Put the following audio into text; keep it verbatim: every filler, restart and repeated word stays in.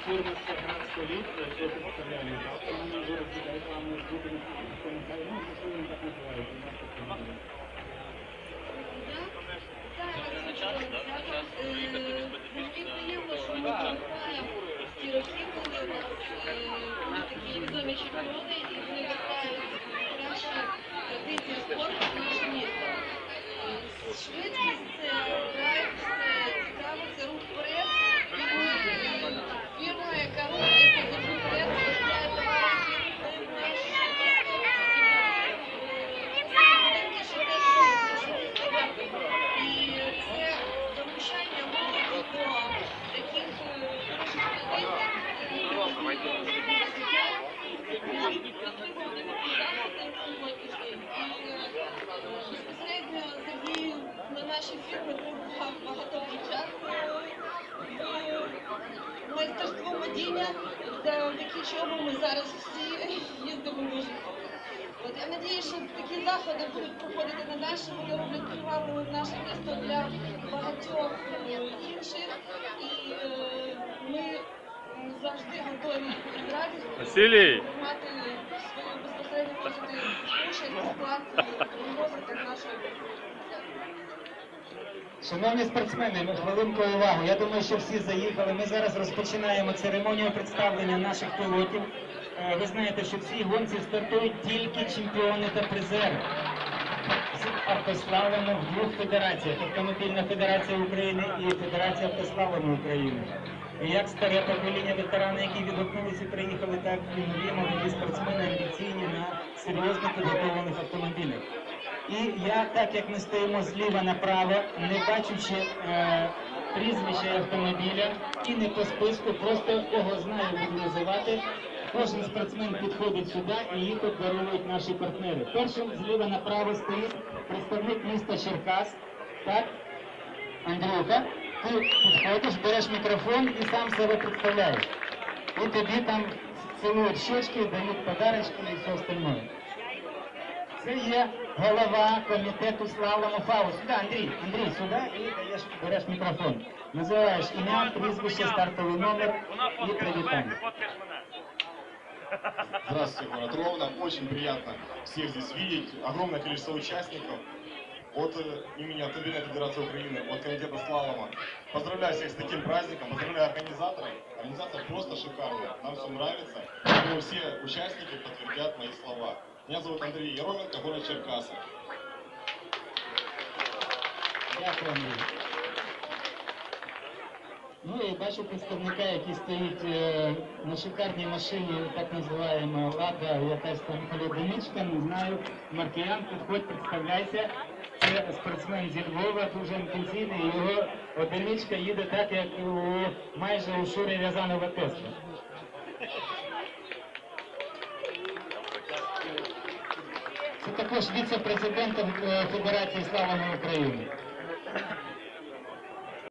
Фірмовська громадська літ, це представляли, так? Вони вже розглядають вам бути на коментарі, ну, що вони так називають, у нас так не Мені приємно, що ми пам'ятаємо ті роки, коли у нас такі відомі чемпіони і вони вертають кращі традиції спорту в наше місто. Швидкість, це драйв, це цікаво, це рух вперед. Фірма, яка рухається за рух вперед, виробляє товари, які наше місто і це залучання молоді до таких безпосередньо завдію на наші фірми дуже багато дівчат майстерство водіння, завдяки чому ми зараз всі їздимо дуже. От, я сподіваюся, що такі заходи будуть проходити надалі, вони роблять привабливим наше місто для багатьох інших, і е, ми завжди готові з радістю приймати свою безпосередню позитивну участь і вклад в розвиток нашої країни. Шановні спортсмени, хвилинку увагу. Я думаю, що всі заїхали. Ми зараз розпочинаємо церемонію представлення наших пілотів. Ви знаєте, що в цій гонці стартують тільки чемпіони та призери з автослалому в двох федераціях. Автомобільна федерація України і Федерація автослалому України. І як старе покоління ветерани, які відгукнулися і приїхали, так і нові молоді спортсмени амбіційні на серйозно підготовлених автомобілях. І я, так як ми стоїмо зліва направо, не бачучи е, прізвища автомобіля і не по списку, просто кого знаю, буду називати, кожен спортсмен підходить сюди і їх обдаровують наші партнери. Першим зліва направо стоїть представник міста Черкас. Так, Андрюха, ти підходиш, береш мікрофон і сам себе представляєш. І тобі там цілують щечки, дають подарочки і все остальное. Це є голова комітету слалому ФАУ. Сюди, Андрій, Андрій, сюди і даєш, береш мікрофон. Називаєш ім'я, прізвище, стартовий номер і привітання. Здравствуйте, город Ровно. Очень приятно всех здесь видеть. Огромное количество участников. От имени Автомобильной Федерации Украины, от комитета слалома. Поздравляю всех с таким праздником, поздравляю организаторов. Организация просто шикарная, нам все нравится. Но все участники подтвердят мои слова. Меня зовут Андрей Ероменко, город Черкасы. Дякую, Андрій. Ну і бачу представника, який стоїть е, на шикарній машині, так називаємо Лада, якась там колядничка, не знаю, Маркіян, підходь, представляйся. Це спортсмен зі Львова, дуже інтенсивний, його одиничка їде так, як у, майже у Шури Рязанова Тесла. Це також віце-президент Федерації слалому України.